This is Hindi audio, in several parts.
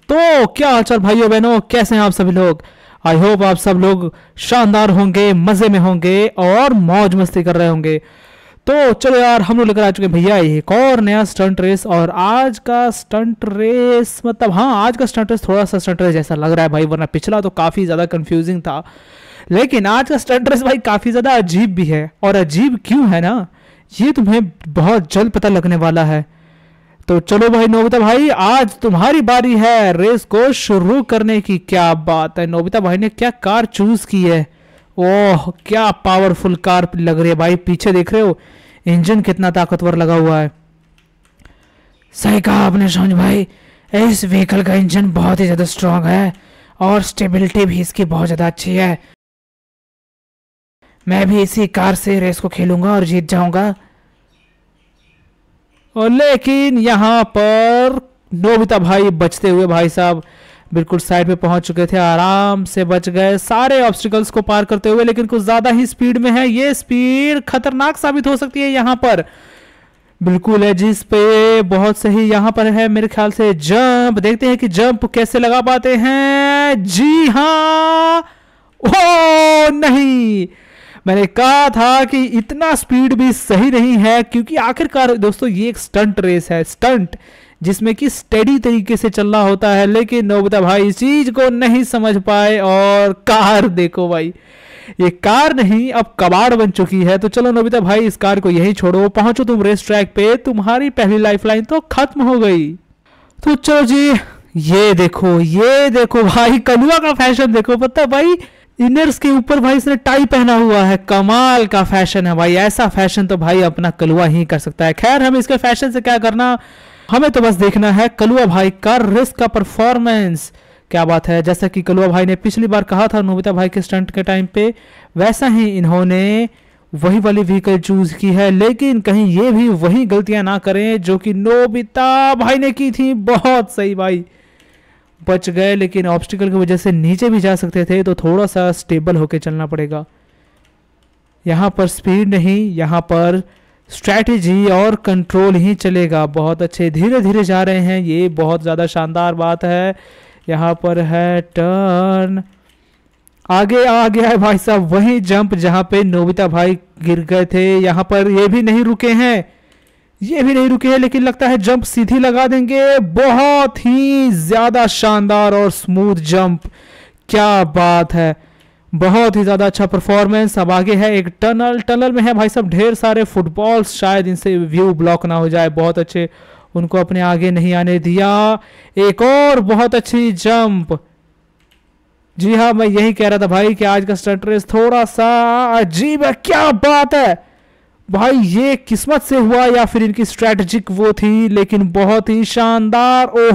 तो क्या हालचाल भाइयों बहनों, कैसे हैं आप सभी लोग। आई होप आप सब लोग शानदार होंगे, मजे में होंगे और मौज मस्ती कर रहे होंगे। तो चलो यार, हम लोग लेकर आ चुके हैं भैया एक और नया स्टंट रेस। और आज का स्टंट रेस मतलब हाँ, आज का स्टंट रेस थोड़ा सा स्टंट रेस जैसा लग रहा है भाई, वरना पिछला तो काफ़ी ज़्यादा कंफ्यूजिंग था। लेकिन आज का स्टंट रेस भाई काफ़ी ज़्यादा अजीब भी है। और अजीब क्यों है ना, ये तुम्हें बहुत जल्द पता लगने वाला है। तो चलो भाई नोबिता भाई, आज तुम्हारी बारी है रेस को शुरू करने की। क्या बात है, नोबिता भाई ने क्या कार चूज की है। ओह, क्या पावरफुल कार लग रही है भाई। पीछे देख रहे हो, इंजन कितना ताकतवर लगा हुआ है। सही कहा आपने सोन भाई, इस व्हीकल का इंजन बहुत ही ज़्यादा स्ट्रांग है और स्टेबिलिटी भी इसकी बहुत ज़्यादा अच्छी है। मैं भी इसी कार से रेस को खेलूंगा और जीत जाऊंगा। और लेकिन यहाँ पर नोबिता भाई बचते हुए भाई साहब बिल्कुल साइड पे पहुंच चुके थे, आराम से बच गए सारे ऑब्स्टिकल्स को पार करते हुए। लेकिन कुछ ज्यादा ही स्पीड में है, ये स्पीड खतरनाक साबित हो सकती है। यहाँ पर बिल्कुल है जिस पे बहुत सही यहाँ पर है मेरे ख्याल से जंप। देखते हैं कि जंप कैसे लगा पाते हैं। जी हाँ, ओ नहीं, मैंने कहा था कि इतना स्पीड भी सही नहीं है, क्योंकि आखिरकार दोस्तों ये एक स्टंट रेस है, स्टंट जिसमें कि स्टेडी तरीके से चलना होता है। लेकिन नोबिता भाई इस चीज को नहीं समझ पाए और कार देखो भाई, ये कार नहीं अब कबाड़ बन चुकी है। तो चलो नोबिता भाई, इस कार को यही छोड़ो, पहुंचो तुम रेस ट्रैक पे, तुम्हारी पहली लाइफलाइन तो खत्म हो गई। तो चलो जी, ये देखो भाई, कलुआ का फैशन देखो। पता है भाई, इनर्स के ऊपर भाई इसने टाई पहना हुआ है। कमाल का फैशन है भाई, ऐसा फैशन तो भाई अपना कलुआ ही कर सकता है। खैर, हमें इसके फैशन से क्या करना, हमें तो बस देखना है कलुआ भाई का रेस का परफॉर्मेंस। क्या बात है, जैसा कि कलुआ भाई ने पिछली बार कहा था नोबिता भाई के स्टंट के टाइम पे, वैसा ही इन्होंने वही वाली व्हीकल चूज की है। लेकिन कहीं ये भी वही गलतियां ना करें जो कि नोबिता भाई ने की थी। बहुत सही भाई, बच गए, लेकिन ऑब्स्टिकल की वजह से नीचे भी जा सकते थे, तो थोड़ा सा स्टेबल होके चलना पड़ेगा। यहाँ पर स्पीड नहीं, यहाँ पर स्ट्रैटेजी और कंट्रोल ही चलेगा। बहुत अच्छे, धीरे धीरे जा रहे हैं, ये बहुत ज़्यादा शानदार बात है। यहाँ पर है टर्न, आगे आ गया है भाई साहब वही जंप जहाँ पे नोबिता भाई गिर गए थे। यहाँ पर ये भी नहीं रुके हैं, लेकिन लगता है जंप सीधी लगा देंगे। बहुत ही ज्यादा शानदार और स्मूथ जंप, क्या बात है, बहुत ही ज्यादा अच्छा परफॉर्मेंस। अब आगे है एक टनल में है भाई साहब ढेर सारे फुटबॉल्स, शायद इनसे व्यू ब्लॉक ना हो जाए। बहुत अच्छे, उनको अपने आगे नहीं आने दिया। एक और बहुत अच्छी जंप। जी हाँ, मैं यही कह रहा था भाई कि आज का स्टंट रेस थोड़ा सा अजीब है। क्या बात है भाई, ये किस्मत से हुआ या फिर इनकी स्ट्रैटेजिक वो थी, लेकिन बहुत ही शानदार। ओ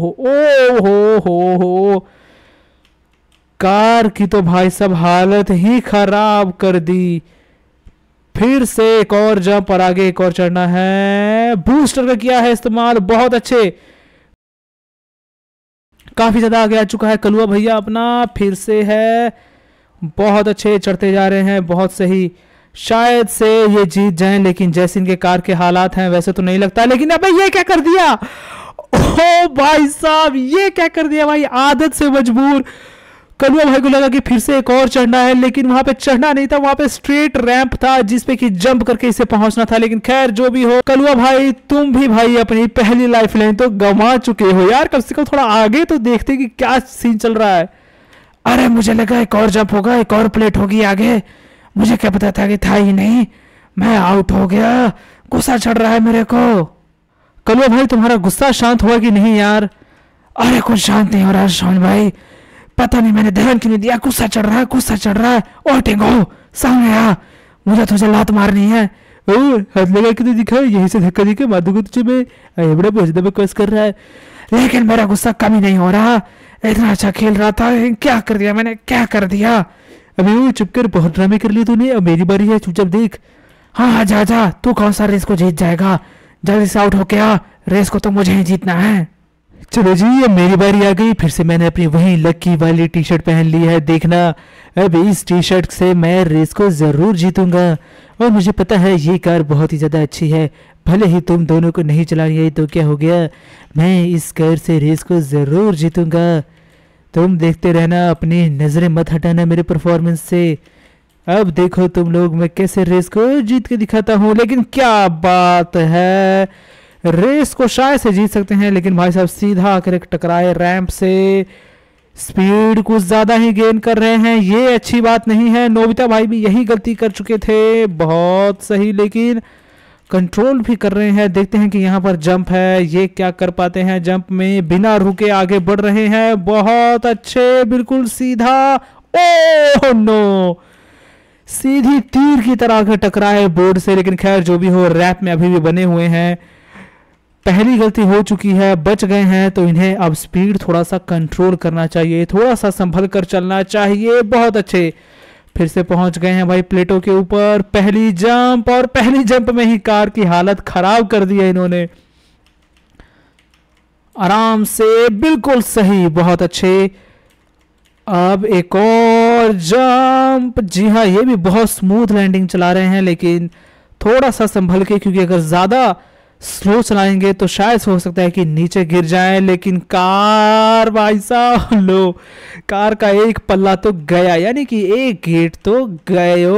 हो, कार की तो भाई सब हालत ही खराब कर दी। फिर से एक और जंप और आगे एक और चढ़ना है। बूस्टर का किया है इस्तेमाल, बहुत अच्छे, काफी ज्यादा आगे आ चुका है कलुआ भैया अपना। फिर से है, बहुत अच्छे चढ़ते जा रहे हैं, बहुत सही, शायद से ये जीत जाएं। लेकिन जैसे इनके कार के हालात हैं वैसे तो नहीं लगता। लेकिन अबे ये क्या कर दिया, ओ भाई साहब ये क्या कर दिया भाई, आदत से मजबूर। कलुआ भाई को लगा कि फिर से एक और चढ़ना है, लेकिन वहां पे चढ़ना नहीं था, वहां पे स्ट्रेट रैंप था जिसपे कि जंप करके इसे पहुंचना था। लेकिन खैर जो भी हो, कलुआ भाई तुम भी भाई अपनी पहली लाइफ लाइन तो गंवा चुके हो यार। कम से कम थोड़ा आगे तो देखते कि क्या सीन चल रहा है। अरे मुझे लगा एक और जंप होगा, एक और प्लेट होगी आगे, मुझे क्या पता था कि था ही नहीं। मैं आउट हो गया, गुस्सा चढ़ रहा है मेरे को। कलुआ भाई तुम्हारा गुस्सा शांत हुआ कि नहीं यार। अरे कुछ शांत नहीं हो रहा सोन भाई, पता नहीं मैंने ध्यान क्यों नहीं दिया, गुस्सा चढ़ रहा है। ओ टिंगो सामने आ, मुझे तुझे लात मारनी है। हाथ लगा के तो दिखा, यहीं से धक्का देके मार दूंगा तुझे मैं। बड़ा बेइज्जती बकवास कर रहा है। लेकिन मेरा गुस्सा कम ही नहीं हो रहा, इतना अच्छा खेल रहा था, क्या कर दिया मैंने, क्या कर दिया। अभी वो चुप कर, बहुत ड्रामे कर लिए तूने। अब मेरी बारी है, चुपचाप देख। हाँ जा, तू कौन सा रेस को जीत जाएगा, जल्दी से आउट हो गया, रेस को तो मुझे ही जीतना है। चलो जी, अब मेरी बारी आ गई। फिर से मैंने अपनी वही लकी वाली टी शर्ट पहन ली है। देखना, अब इस टी शर्ट से मैं रेस को ज़रूर जीतूंगा। और मुझे पता है ये कार बहुत ही ज़्यादा अच्छी है। भले ही तुम दोनों को नहीं चलानी है तो क्या हो गया, मैं इस कार से रेस को ज़रूर जीतूंगा। तुम देखते रहना, अपनी नज़रें मत हटाना मेरे परफॉर्मेंस से। अब देखो तुम लोग, मैं कैसे रेस को जीत के दिखाता हूँ। लेकिन क्या बात है, रेस को शायद से जीत सकते हैं, लेकिन भाई साहब सीधा आकर एक टकराए रैंप से। स्पीड कुछ ज़्यादा ही गेन कर रहे हैं, ये अच्छी बात नहीं है। नोबिता भाई भी यही गलती कर चुके थे। बहुत सही, लेकिन कंट्रोल भी कर रहे हैं। देखते हैं कि यहाँ पर जंप है, ये क्या कर पाते हैं। जंप में बिना रुके आगे बढ़ रहे हैं। बहुत अच्छे, बिल्कुल सीधा। ओह नो, सीधी तीर की तरह आकर टकराए बोर्ड से। लेकिन खैर जो भी हो, रैप में अभी भी बने हुए हैं। पहली गलती हो चुकी है, बच गए हैं, तो इन्हें अब स्पीड थोड़ा सा कंट्रोल करना चाहिए, थोड़ा सा संभल कर चलना चाहिए। बहुत अच्छे, फिर से पहुंच गए हैं भाई प्लेटों के ऊपर। पहली जंप, और पहली जंप में ही कार की हालत खराब कर दी है इन्होंने। आराम से, बिल्कुल सही, बहुत अच्छे। अब एक और जंप। जी हाँ, ये भी बहुत स्मूथ लैंडिंग चला रहे हैं, लेकिन थोड़ा सा संभल के, क्योंकि अगर ज़्यादा स्लो चलाएंगे तो शायद हो सकता है कि नीचे गिर जाए। लेकिन कार, भाई साहब लो, कार का एक पल्ला तो गया, यानी कि एक गेट तो गयो।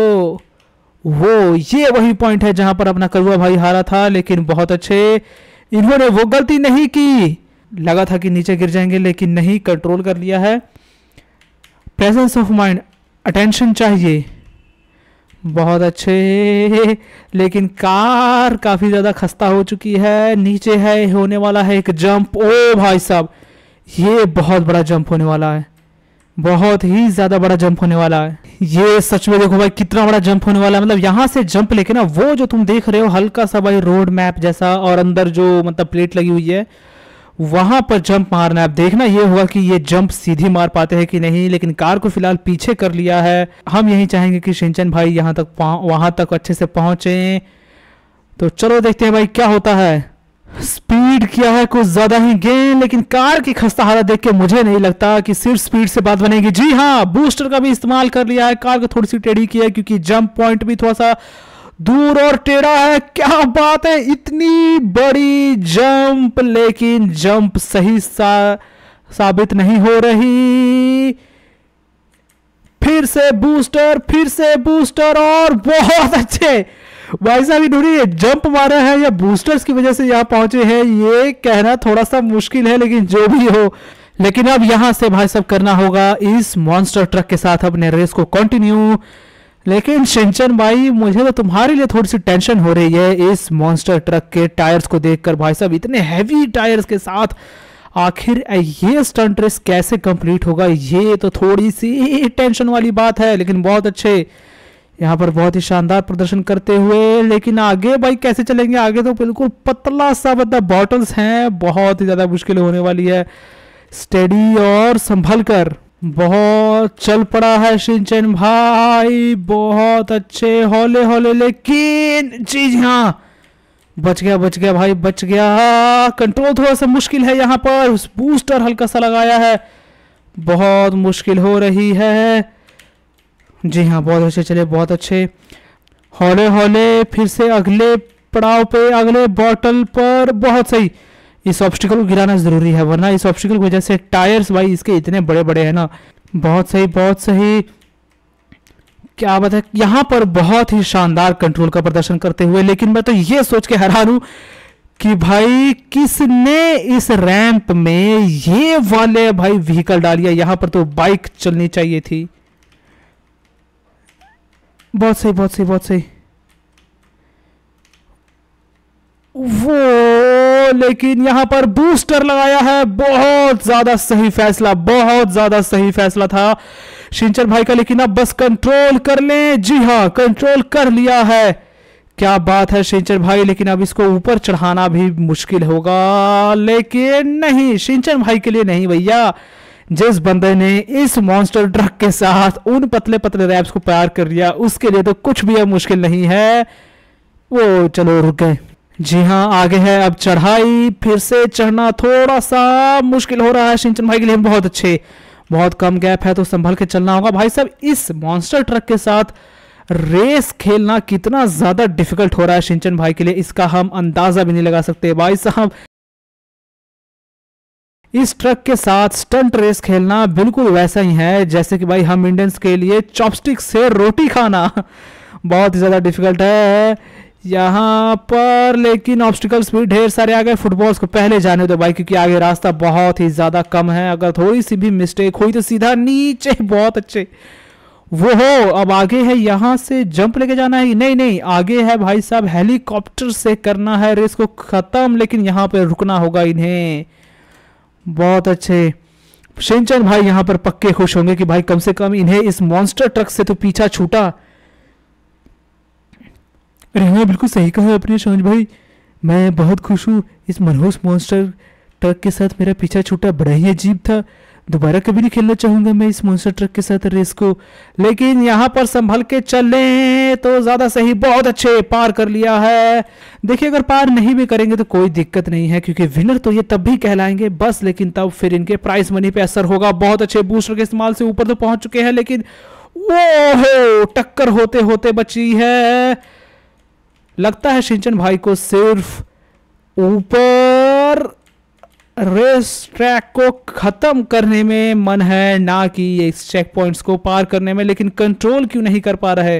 वो ये वही पॉइंट है जहां पर अपना करुआ भाई हारा था। लेकिन बहुत अच्छे, इन्होंने वो गलती नहीं की। लगा था कि नीचे गिर जाएंगे, लेकिन नहीं, कंट्रोल कर लिया है। प्रेजेंस ऑफ माइंड, अटेंशन चाहिए। बहुत अच्छे, लेकिन कार काफी ज्यादा खस्ता हो चुकी है। नीचे है, होने वाला है एक जंप। ओ भाई साहब, ये बहुत बड़ा जंप होने वाला है, बहुत ही ज्यादा बड़ा जंप होने वाला है। ये सच में देखो भाई, कितना बड़ा जंप होने वाला है। मतलब यहाँ से जंप लेके ना, वो जो तुम देख रहे हो हल्का सा भाई रोड मैप जैसा, और अंदर जो मतलब प्लेट लगी हुई है, वहां पर जंप मारना है। अब देखना ये होगा कि ये जंप सीधी मार पाते हैं कि नहीं। लेकिन कार को फिलहाल पीछे कर लिया है। हम यही चाहेंगे कि शिनचैन भाई यहाँ तक वहां तक अच्छे से पहुंचे। तो चलो देखते हैं भाई क्या होता है। स्पीड किया है कुछ ज्यादा ही गेन, लेकिन कार की खस्ता हालत देख के मुझे नहीं लगता कि सिर्फ स्पीड से बात बनेगी। जी हाँ, बूस्टर का भी इस्तेमाल कर लिया है, कार को थोड़ी सी टेढ़ी की है, क्योंकि जंप पॉइंट भी थोड़ा सा दूर और टेढ़ा है। क्या बात है, इतनी बड़ी जंप, लेकिन जंप सही साबित नहीं हो रही। फिर से बूस्टर, फिर से बूस्टर, और बहुत अच्छे भाई साहब, इन्होंने जंप मारा है या बूस्टर्स की वजह से यहाँ पहुंचे हैं, ये कहना थोड़ा सा मुश्किल है। लेकिन जो भी हो, लेकिन अब यहां से भाई साहब करना होगा इस मॉन्स्टर ट्रक के साथ अपने रेस को कंटिन्यू। लेकिन शिनचैन भाई, मुझे तो तुम्हारे लिए थोड़ी सी टेंशन हो रही है इस मॉन्स्टर ट्रक के टायर्स को देखकर। भाई साहब, इतने हैवी टायर्स के साथ आखिर ये स्टंट रेस कैसे कंप्लीट होगा, ये तो थोड़ी सी टेंशन वाली बात है। लेकिन बहुत अच्छे, यहाँ पर बहुत ही शानदार प्रदर्शन करते हुए। लेकिन आगे भाई कैसे चलेंगे, आगे तो बिल्कुल पतला सा मतलब बॉटल्स हैं, बहुत ही ज्यादा मुश्किल होने वाली है। स्टेडी और संभल कर, बहुत चल पड़ा है शिनचैन भाई, बहुत अच्छे, हौले हौले। लेकिन जी हाँ, बच गया भाई, बच गया। कंट्रोल थोड़ा सा मुश्किल है यहाँ पर, बूस्टर हल्का सा लगाया है, बहुत मुश्किल हो रही है। जी हाँ, बहुत अच्छे चले, बहुत अच्छे, हौले हौले। फिर से अगले पड़ाव पे, अगले बॉटल पर, बहुत सही। इस ऑब्स्टिकल को गिराना जरूरी है, वरना इस ऑब्स्टिकल की वजह से टायर्स भाई इसके इतने बड़े बड़े हैं ना। बहुत सही, बहुत सही। क्या बात है, यहाँ पर बहुत ही शानदार कंट्रोल का प्रदर्शन करते हुए। लेकिन मैं तो ये सोच के हैरान हूं कि भाई किसने इस रैंप में ये वाले भाई व्हीकल डालिया। यहाँ पर तो बाइक चलनी चाहिए थी। बहुत सही, बहुत सही, बहुत सही। वो, लेकिन यहां पर बूस्टर लगाया है, बहुत ज्यादा सही फैसला, बहुत ज्यादा सही फैसला था शिनचैन भाई का। लेकिन अब बस कंट्रोल कर लें। जी हाँ, कंट्रोल कर लिया है, क्या बात है शिनचैन भाई। लेकिन अब इसको ऊपर चढ़ाना भी मुश्किल होगा। लेकिन नहीं, शिनचैन भाई के लिए नहीं भैया। जिस बंदे ने इस मॉन्स्टर ट्रक के साथ उन पतले पतले रैप्स को प्यार कर लिया, उसके लिए तो कुछ भी अब मुश्किल नहीं है। वो चलो रुक गए। जी हाँ, आगे है अब चढ़ाई। फिर से चढ़ना थोड़ा सा मुश्किल हो रहा है शिनचैन भाई के लिए। बहुत अच्छे, बहुत कम गैप है तो संभल के चलना होगा भाई साहब। इस मॉन्स्टर ट्रक के साथ रेस खेलना कितना ज्यादा डिफिकल्ट हो रहा है शिनचैन भाई के लिए, इसका हम अंदाजा भी नहीं लगा सकते भाई साहब। इस ट्रक के साथ स्टंट रेस खेलना बिल्कुल वैसा ही है जैसे कि भाई हम इंडियंस के लिए चॉपस्टिक से रोटी खाना। बहुत ही ज्यादा डिफिकल्ट है यहाँ पर, लेकिन ऑब्स्टिकल्स भी ढेर सारे आ गए। फुटबॉल्स को पहले जाने दो भाई, क्योंकि आगे रास्ता बहुत ही ज्यादा कम है। अगर थोड़ी सी भी मिस्टेक हुई तो सीधा नीचे। बहुत अच्छे, वो हो। अब आगे है यहाँ से जंप लेके जाना है। नहीं नहीं, आगे है भाई साहब हेलीकॉप्टर से करना है रेस को खत्म, लेकिन यहाँ पे रुकना होगा इन्हें। बहुत अच्छे, शिनचैन भाई यहाँ पर पक्के खुश होंगे कि भाई कम से कम इन्हें इस मॉन्स्टर ट्रक से तो पीछा छूटा। अरे हाँ, बिल्कुल सही कहा अपने शौज भाई, मैं बहुत खुश हूँ। इस मनहूस मॉन्स्टर ट्रक के साथ मेरा पीछा छूटा बड़ा ही अजीब था। दोबारा कभी नहीं खेलना चाहूंगा मैं इस मॉन्स्टर ट्रक के साथ रेस को। लेकिन यहाँ पर संभल के चलें तो ज्यादा सही। बहुत अच्छे, पार कर लिया है। देखिए, अगर पार नहीं भी करेंगे तो कोई दिक्कत नहीं है, क्योंकि विनर तो ये तब भी कहलाएंगे बस, लेकिन तब फिर इनके प्राइस मनी पे असर होगा। बहुत अच्छे, बूस्टर के इस्तेमाल से ऊपर तो पहुंच चुके हैं, लेकिन वो टक्कर होते होते बची है। लगता है शिनचैन भाई को सिर्फ ऊपर रेस ट्रैक को खत्म करने में मन है, ना कि इस चेक पॉइंट्स को पार करने में। लेकिन कंट्रोल क्यों नहीं कर पा रहे।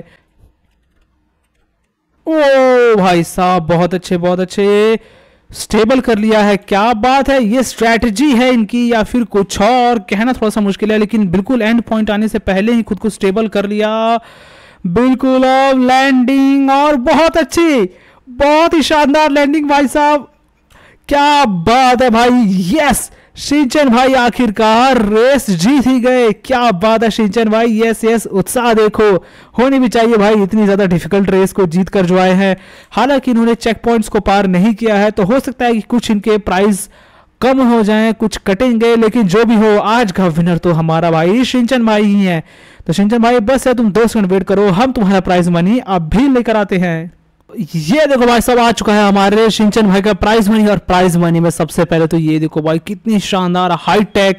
ओ भाई साहब, बहुत अच्छे, बहुत अच्छे, स्टेबल कर लिया है। क्या बात है, ये स्ट्रैटेजी है इनकी या फिर कुछ और, कहना थोड़ा सा मुश्किल है। लेकिन बिल्कुल एंड पॉइंट आने से पहले ही खुद को स्टेबल कर लिया। बिल्कुल, अब लैंडिंग, और बहुत अच्छी, बहुत ही शानदार लैंडिंग भाई साहब। क्या बात है भाई, यस, शिनचैन भाई आखिरकार रेस जीत ही गए। क्या बात है शिनचैन भाई, यस यस, उत्साह देखो, होनी भी चाहिए भाई इतनी ज्यादा डिफिकल्ट रेस को जीत कर जो आए हैं। हालांकि इन्होंने चेक पॉइंट्स को पार नहीं किया है, तो हो सकता है कि कुछ इनके प्राइस कम हो जाएं, कुछ कटेंगे, लेकिन जो भी हो आज का विनर तो हमारा भाई शिनचैन भाई ही है। तो शिनचैन भाई बस है, तुम 2 सेकंड वेट करो, हम तुम्हारा प्राइज मनी अब भी लेकर आते हैं। ये देखो भाई सब आ चुका है हमारे शिनचैन भाई का प्राइज मनी। और प्राइज मनी में सबसे पहले तो ये देखो भाई, कितनी शानदार हाईटेक,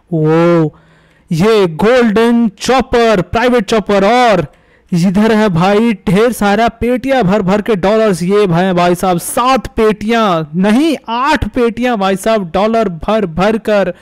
वो ये गोल्डन चॉपर, प्राइवेट चॉपर, और इधर है भाई ढेर सारा पेटियां भर भर के डॉलर्स। ये भाई साहब 7 पेटियां नहीं 8 पेटियां भाई साहब डॉलर भर भर कर।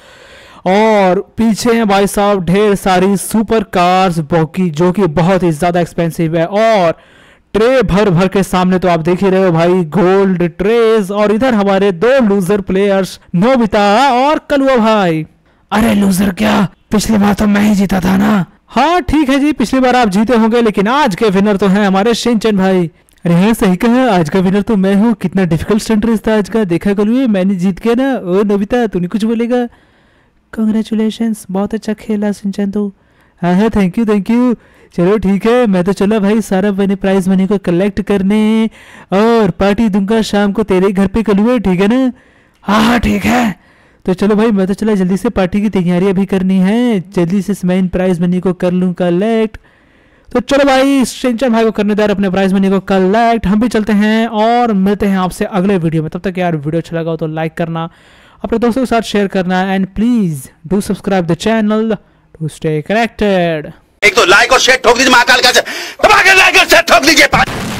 और पीछे है भाई साहब ढेर सारी सुपर कार्स जो कि बहुत ही ज्यादा एक्सपेंसिव है। और ट्रे भर भर के सामने तो आप देख ही रहे हो भाई गोल्ड ट्रेज। और इधर हमारे 2 लूजर प्लेयर्स, नोबिता और कलुआ भाई। अरे लूजर क्या, पिछली बार तो मैं ही जीता था ना। हाँ ठीक है जी, पिछली बार आप जीते होंगे, लेकिन आज के विनर तो हैं हमारे शिनचैन भाई। अरे हाँ सही कहा, आज का विनर तो मैं हूँ। कितना डिफिकल्ट स्टंट रेस था आज का, देखा कलुए, मैंने जीत गया ना। ओ नोबिता, तूने कुछ बोलेगा? कांग्रेचुलेशंस, बहुत अच्छा खेला शिनचैन तो। हाँ हाँ, थैंक यू थैंक यू। चलो ठीक है, मैं तो चला भाई सारा मैंने प्राइज मनी को कलेक्ट करने, और पार्टी दूंगा शाम को तेरे घर पे कलुए, ठीक है ना? हाँ हाँ ठीक है। तो चलो भाई, मैं तो चला, जल्दी से पार्टी की तैयारियां भी करनी है, जल्दी से मैं इन प्राइज मनी को कर लूँ कलेक्ट। तो चलो भाई, शिनचैन भाई को करने दे अपने प्राइज मनी को कलेक्ट। हम भी चलते हैं और मिलते हैं आपसे अगले वीडियो में। तब तक यार वीडियो अच्छा लगा हो तो लाइक करना, अपने दोस्तों के साथ शेयर करना, and please do subscribe the channel to stay connected. एक तो लाइक और शेयर ठोक दीजिए, महाकाल का दबा के लाइक और शेयर ठोक दीजिए।